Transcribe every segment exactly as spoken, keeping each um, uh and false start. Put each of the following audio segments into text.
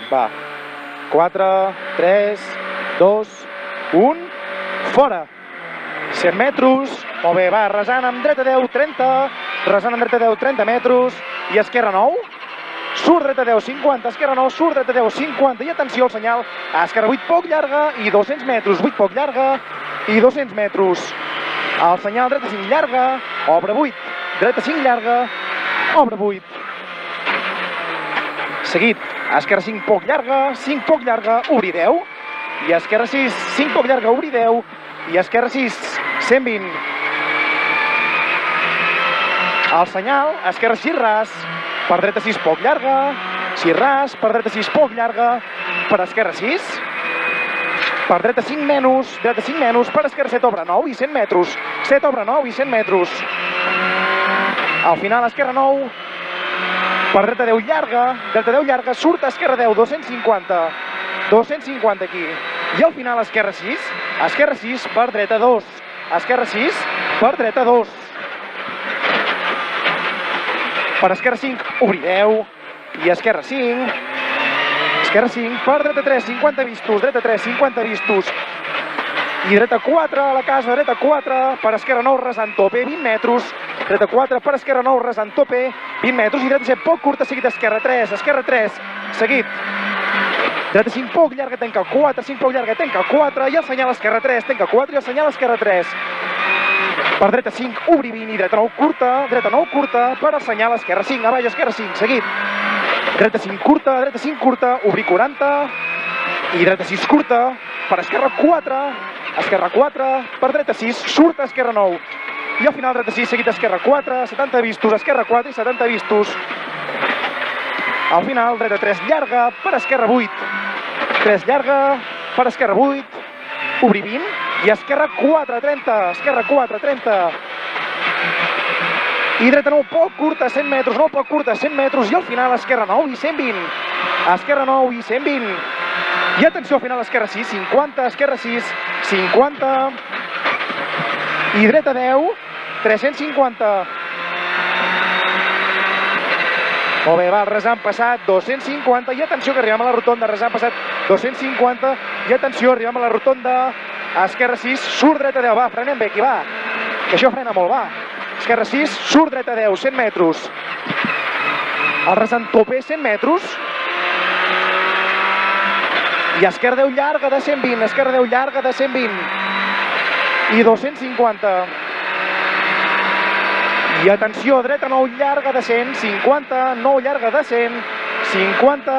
Va. quatre, tres, dos, un, fora. cent metres, molt bé, va, resant amb dreta deu, trenta, resant amb dreta deu, trenta metres, i esquerra nou, surt dreta deu, cinquanta, esquerra nou, surt dreta deu, cinquanta, i atenció al senyal, esquerra vuit poc llarga, i dos-cents metres, vuit poc llarga, i dos-cents metres, el senyal dreta cinc llarga, obre vuit, dreta cinc llarga, obre vuit, seguit, esquerra cinc poc llarga, cinc poc llarga, obri deu, i esquerra sis, cinc poc llarga, obri deu, i esquerra sis, cent vint. El senyal, esquerra sis ras, per dreta sis poc llarga, sis ras, per dreta sis poc llarga, per esquerra sis, per dreta cinc menys, dreta cinc menys, per esquerra set obre nou i cent metres, set obre nou i cent metres. Al final esquerra nou, per dreta deu llarga, dreta deu llarga, surt esquerra deu, dos-cents cinquanta, dos-cents cinquanta aquí. I al final esquerra sis, esquerra sis per dreta dos, esquerra sis per dreta dos. Per esquerra cinc, obri deu, i esquerra cinc, esquerra cinc per dreta tres, cinquanta vistos, dreta tres, cinquanta vistos. I dreta quatre a la casa, dreta quatre, per esquerra nou resant tope, vint metres, dreta quatre per esquerra nou resant tope, vint metres, i dreta set poc curta, seguit esquerra tres, esquerra tres, seguit. Dreta cinc poc llarga, tanca quatre, cinc poc llarga, tanca quatre, i el senyal esquerra tres, tanca quatre, i el senyal esquerra tres. Per dreta cinc, obri vint, i dreta nou curta, dreta nou curta, per el senyal esquerra cinc, avall esquerra cinc, seguit. Dreta cinc curta, dreta cinc curta, obri quaranta, i dreta sis curta, per esquerra quatre, esquerra quatre, per dreta sis, surt esquerra nou. I al final dreta sis, seguit esquerra quatre, setanta vistos, esquerra quatre i setanta vistos. Al final dreta tres llarga, per esquerra vuit, tres llarga, per esquerra vuit, obri vint, i esquerra quatre, trenta, esquerra quatre, trenta. I dreta nou poc curta, cent metres, nou poc curta, cent metres, i al final esquerra nou i cent vint, esquerra nou i cent vint. I atenció, al final esquerra sis, cinquanta, esquerra sis, cinquanta, i dreta deu, tres-cents cinquanta. Molt bé, va, el resant passat, dos-cents cinquanta, i atenció que arribem a la rotonda, resant passat, dos-cents cinquanta, i atenció, arribem a la rotonda, esquerra sis, surt dreta deu, va, frenem bé aquí, va, que això frena molt, va, esquerra sis, surt dreta deu, cent metres, el resant tope, cent metres, i esquerra deu llarga de cent vint, esquerra deu llarga de cent vint, i dos-cents cinquanta. I atenció, dreta nou llarga de cent, cinquanta, nou llarga de cent, cinquanta,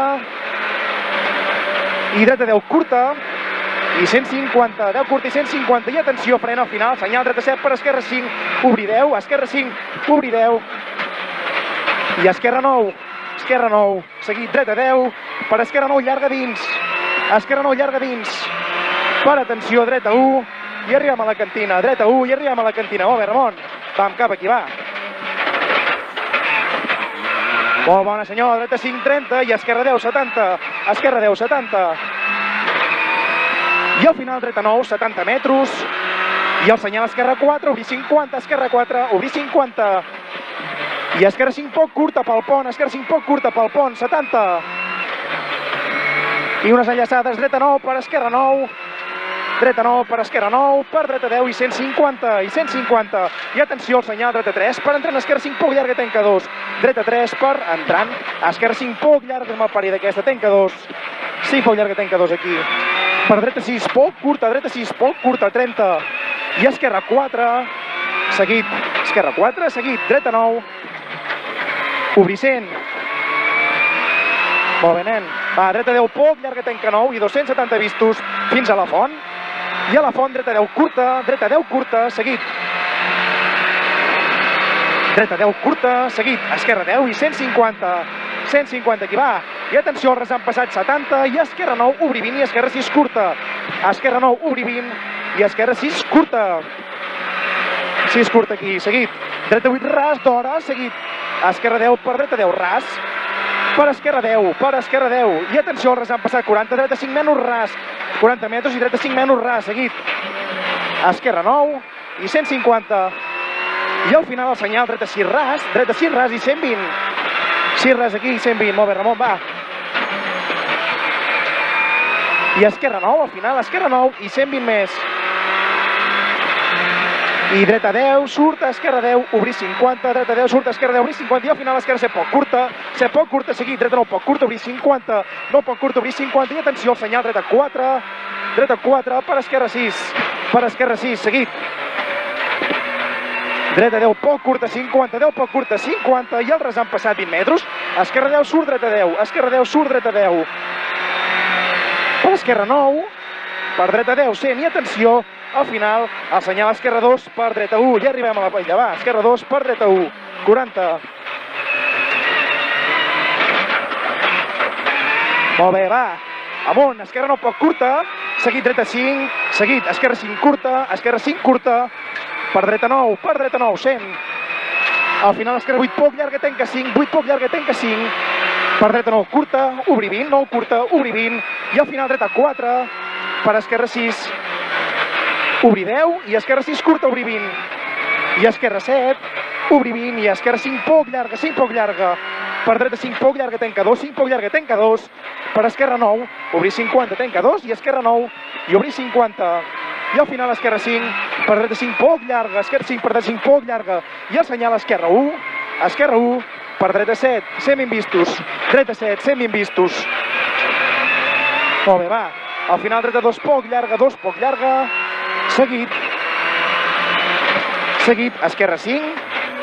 i dreta deu curta, i cent cinquanta, deu curta i cent cinquanta, i atenció, frena al final, senyal dreta set per esquerra cinc, obri deu, esquerra cinc, obri deu, i esquerra nou, esquerra nou, seguit dreta deu, per esquerra nou llarga dins, esquerra nou llarga dins, per atenció, dreta u, i arribem a la cantina, dreta u, i arribem a la cantina, molt bé, Ramon, vam cap aquí, va. Molt bona, senyor, dreta cinc, trenta, i esquerra deu, setanta, esquerra deu, setanta. I al final dreta nou, setanta metres, i el senyal esquerra quatre, obri cinquanta, esquerra quatre, obri cinquanta. I esquerra cinc poc curta pel pont, esquerra cinc poc curta pel pont, setanta. I unes enllaçades, dreta nou per esquerra nou, dreta nou per esquerra nou, per dreta deu i cent cinquanta, i cent cinquanta. I atenció al senyal dreta tres, per entrant esquerra cinc poc llarga, tanca dos. Dreta tres per entrant, esquerra cinc poc llarga, és mal pari d'aquesta, tanca dos. cinc poc llarga, tanca dos aquí. Per dreta sis poc curta, dreta sis poc curta, trenta. I esquerra quatre, seguit, esquerra quatre, seguit, dreta nou, obri cent. Molt bé, nen. Va, dreta deu poc llarga, tanca nou, i dos-cents setanta vistos fins a la font. I a la font, dreta deu curta, dreta deu curta, seguit. Dreta deu curta, seguit, esquerra deu i cent cinquanta. cent cinquanta aquí, va. I atenció, el resant passat setanta, i esquerra nou, obri vint, i esquerra sis curta. Esquerra nou, obri vint, i esquerra sis curta. sis curta aquí, seguit. Dreta vuit, ras d'hora, seguit. Esquerra deu per dreta deu, ras. Per esquerra deu, per esquerra deu. I atenció, el resant passat quaranta, dreta cinc menys ras. quaranta metres i dreta cinc menys ras, seguit. Esquerra nou i cent cinquanta. I al final el senyal dreta sis ras, dreta sis ras i cent vint. sis ras aquí i cent vint. Molt bé, Ramon, va. I esquerra nou, al final, esquerra nou i cent vint més. I dreta deu, surt a esquerra deu, obrir cinquanta, dreta deu, surt a esquerra deu, obrir cinquanta, i al final esquerra set poc curta, set poc curta, seguit, dreta nou poc curta, obrir cinquanta, nou poc curta, obrir cinquanta, i atenció, el senyal dreta quatre, dreta quatre, per esquerra sis, per esquerra sis, seguit. Dreta deu, poc curta, cinquanta, deu poc curta, cinquanta, i el res han passat vint metres, esquerra deu, surt dreta deu, esquerra deu, surt dreta deu, per esquerra nou, per dreta deu, cent, i atenció, al final, el senyal esquerra dos per dreta u, ja arribem a la paella, va, esquerra dos per dreta u, quaranta. Molt bé, va, amunt, esquerra nou poc curta, seguit dreta cinc, seguit esquerra cinc curta, esquerra cinc curta, per dreta nou, per dreta nou, cent. Al final esquerra vuit poc llarga, tenca cinc, vuit poc llarga, tenca cinc, per dreta nou curta, obri vint, nou curta, obri vint, i al final dreta quatre, per esquerra sis, obri deu, i esquerra sis curta, obri vint, i esquerra set, obri vint, i esquerra cinc poc llarga, cinc poc llarga, per dreta cinc poc llarga, tenca dos, cinc poc llarga, tenca dos, per esquerra nou, obri cinquanta, tenca dos, i esquerra nou, i obri cinquanta, i al final esquerra cinc, per dreta cinc poc llarga, esquerra cinc, per dreta cinc poc llarga, i el senyal esquerra u, esquerra u, per dreta set, cent vint vistos, dreta set, cent vint vistos. Molt bé, va, al final dreta dos poc llarga, dos poc llarga, seguit, seguit, esquerra cinc,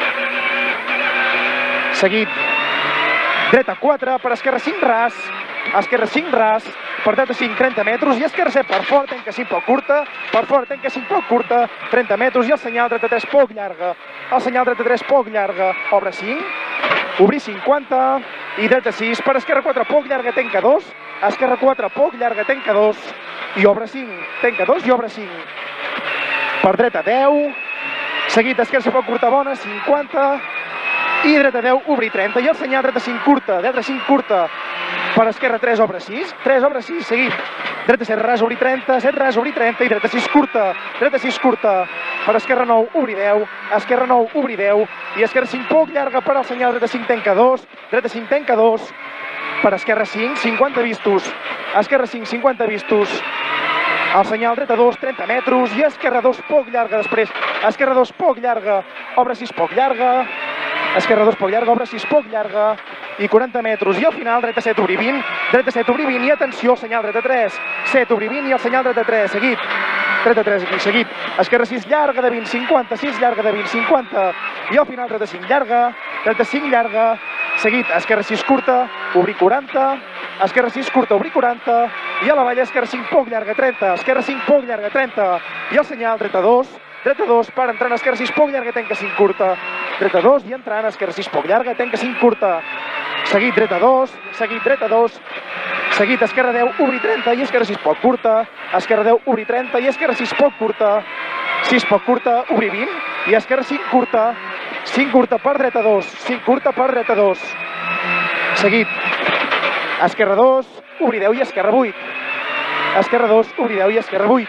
seguit, dreta quatre, per esquerra cinc ras, esquerra cinc ras, per dreta cinc, trenta metres, i esquerra set per fora, tenca cinc poc curta, per fora tenca cinc poc curta, trenta metres, i el senyal dreta tres poc llarga, el senyal dreta tres poc llarga, obre cinc, obrir cinquanta, i dreta sis, per esquerra quatre poc llarga, tenca dos, esquerra quatre poc llarga, tenca dos, i obre cinc, tenca dos i obre cinc. Per dreta deu, seguit esquerra poc curta bona, cinquanta, i dreta deu, obri trenta, i el senyal dreta cinc curta, dreta cinc curta, per esquerra tres, obre sis, tres, obre sis, seguit, dreta set ras, obri trenta, set ras, obri trenta, i dreta sis curta, dreta sis curta, per esquerra nou, obri deu, esquerra nou, obri deu, i esquerra cinc poc llarga, per al senyal dreta cinc, tenca dos, dreta cinc, tenca dos, per esquerra cinc, cinquanta vistos, esquerra cinc, cinquanta vistos, el senyal dreta dos, trenta metres, i esquerra dos poc llarga després, esquerra dos poc llarga, obre sis poc llarga, esquerra dos poc llarga, obre sis poc llarga, i quaranta metres, i al final dreta set, obri vint, dreta set, obri vint, i atenció, senyal dreta tres, set, obri vint, i el senyal dreta tres, seguit, dreta tres aquí, seguit, esquerra sis llarga de vint, cinquanta, sis llarga de vint, cinquanta, i al final dreta cinc llarga, dreta cinc llarga, seguit, esquerra sis curta, obri quaranta, esquerra sis curta, obri quaranta, i a la valla esquerra cinc poc llarga, trenta, esquerra cinc poc llarga, trenta, i el senyal dreta dos, dreta dos, per entrant esquerra sis poc llarga, tenca cinc curta, dreta dos, i entrant esquerra sis poc llarga, tenca cinc curta, seguit dreta dos, seguit dreta dos, seguit esquerra deu, obri trenta, i esquerra sis poc curta, esquerra deu, obri trenta, i esquerra sis poc curta, sis poc curta, obri vint, i esquerra cinc curta, cinc curta per dreta dos, cinc curta per dreta dos, seguit, esquerra dos, obri deu i esquerra vuit, esquerra dos, obri deu i esquerra vuit,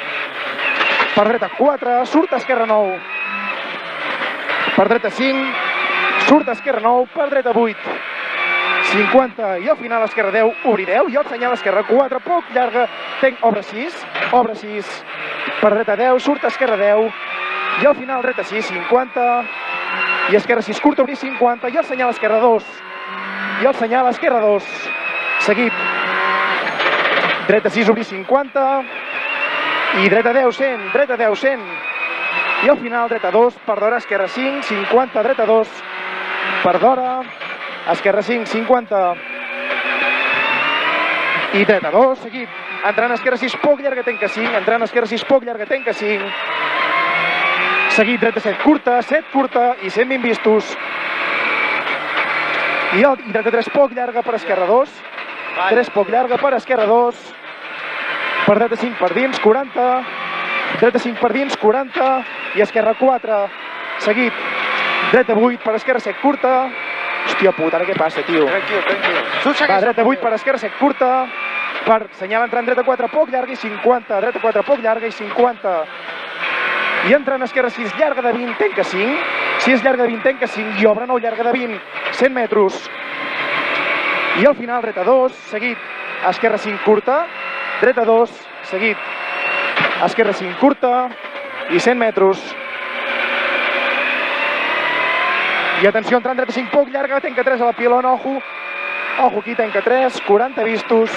per dreta quatre, surt esquerra nou, per dreta cinc, surt esquerra nou, per dreta vuit, cinquanta, i al final esquerra deu, obri deu, i el senyal esquerra quatre, poc llarga, tenc, obre sis, obre sis, per dreta deu, surt esquerra deu, i al final dreta sis, cinquanta, i esquerra sis curta, obri cinquanta, i el senyal esquerra dos, i el senyal esquerra dos, seguit, dreta sis, obri cinquanta, i dreta deu, cent, dreta deu, cent, i al final dreta dos, per d'hora, esquerra cinc, cinquanta, dreta dos, per d'hora, esquerra cinc, cinquanta, i dreta dos, seguit, entrant esquerra sis, poc llarga, tenca cinc, entrant esquerra sis, poc llarga, tenca cinc, seguit, dreta set curta, set curta, i cent vint vistos, i, el, i dreta tres poc llarga per esquerra dos, tres poc llarga per esquerra dos, per dreta cinc per dins, quaranta, dreta cinc per dins, quaranta, i esquerra quatre, seguit, dreta vuit per esquerra set curta, hòstia puta, ara què passa, tio? Tranquil, tranquil. Va, dreta vuit per esquerra set curta, per senyal entrant dreta quatre poc llarga i cinquanta, dreta quatre poc llarga i cinquanta, i entrant esquerra sis llarga de vint, tenca cinc, sis llarga de vint, tenca cinc, i obre nou llarga de vint, cent metres, i al final dreta dos, seguit, esquerra cinc curta, dreta dos, seguit, esquerra cinc, curta, i cent metres. I atenció, entrant dreta cinc, poc llarga, tenca tres a la pilona, ojo, ojo aquí, tenca tres, quaranta vistos,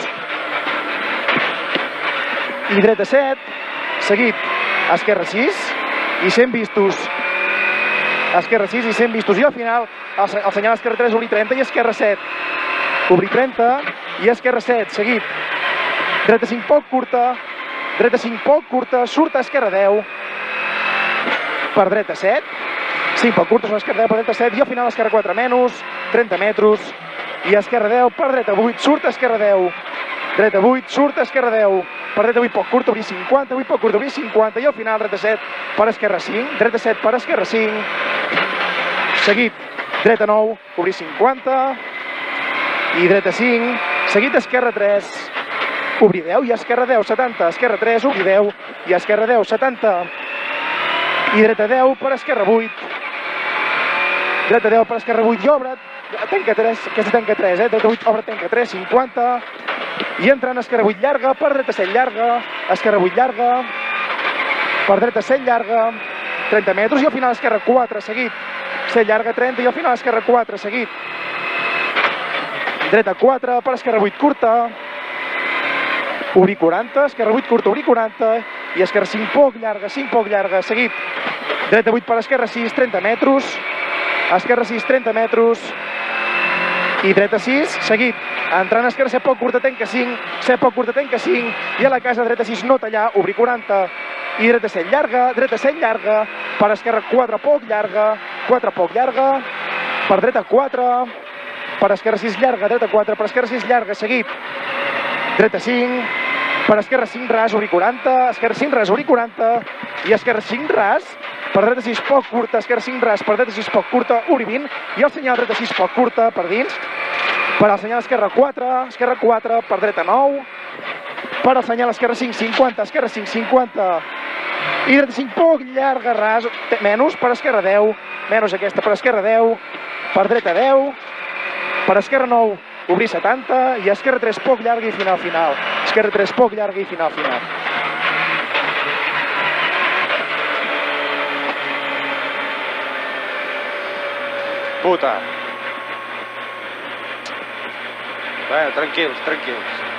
i dreta set, seguit, esquerra sis, i cent vistos, esquerra sis i cent vistos, i al final, el, el senyal esquerra tres, obrir trenta, i esquerra set, obrir trenta, i esquerra set, seguit, dreta cinc, poc curta, dreta cinc, poc curta, surt a esquerra deu, per dreta set, cinc poc curta, sobre esquerra deu, per dreta set, i al final esquerra quatre menys, trenta metres, i esquerra deu, per dreta vuit, surt a esquerra deu, dreta vuit, surt a esquerra deu, per dreta vuit, poc curta, obrir cinquanta, vuit poc curta, obrir cinquanta, i al final dreta set, per esquerra cinc, dreta set, per esquerra cinc, seguit, dreta nou, obrir cinquanta, i dreta cinc, seguit esquerra tres, obrir deu, i esquerra deu, setanta, esquerra tres, obrir deu, i esquerra deu, setanta, i dreta deu, per esquerra vuit, dreta deu, per esquerra vuit, i obre, tenca tres, aquesta tenca tres, eh, dreta vuit, obre, tenca tres, cinquanta, i entrant esquerra vuit llarga, per dreta set llarga, esquerra vuit llarga, per dreta set llarga, trenta metres, i al final esquerra quatre, seguit, set llarga, trenta, i al final esquerra quatre, seguit, dreta quatre, per esquerra vuit curta, obrir quaranta, esquerra vuit curta, obrir quaranta, i esquerra cinc poc llarga, cinc poc llarga, seguit, dreta vuit per esquerra sis, trenta metres, esquerra sis, trenta metres, i dreta sis, seguit, entrant esquerra set poc curta, tenca cinc, set poc curta, tenca cinc, i a la casa dreta sis no tallar, obrir quaranta, i dreta set llarga, dreta set llarga, per esquerra quatre poc llarga, quatre poc llarga, per dreta quatre, per esquerra sis llarga, dreta quatre, per esquerra sis llarga, seguit, dreta cinc, per esquerra cinc ras, obrir quaranta, esquerra cinc ras, obrir quaranta, i esquerra cinc ras, per dreta sis poc curta, esquerra cinc ras, per dreta sis poc curta, obrir vint, i el senyal dreta sis poc curta, per dins, per al senyal esquerra quatre, esquerra quatre, per dreta nou, per al senyal esquerra cinc, cinquanta, esquerra cinc, cinquanta, i dreta cinc poc llarga, ras, menys, per esquerra deu, menys aquesta, per esquerra deu, per dreta deu, per esquerra nou, obrir setanta, i esquerra tres poc llarga i final, final, esquerra tres poc llarga i final, final. Puta. Bueno, tranquils, tranquils.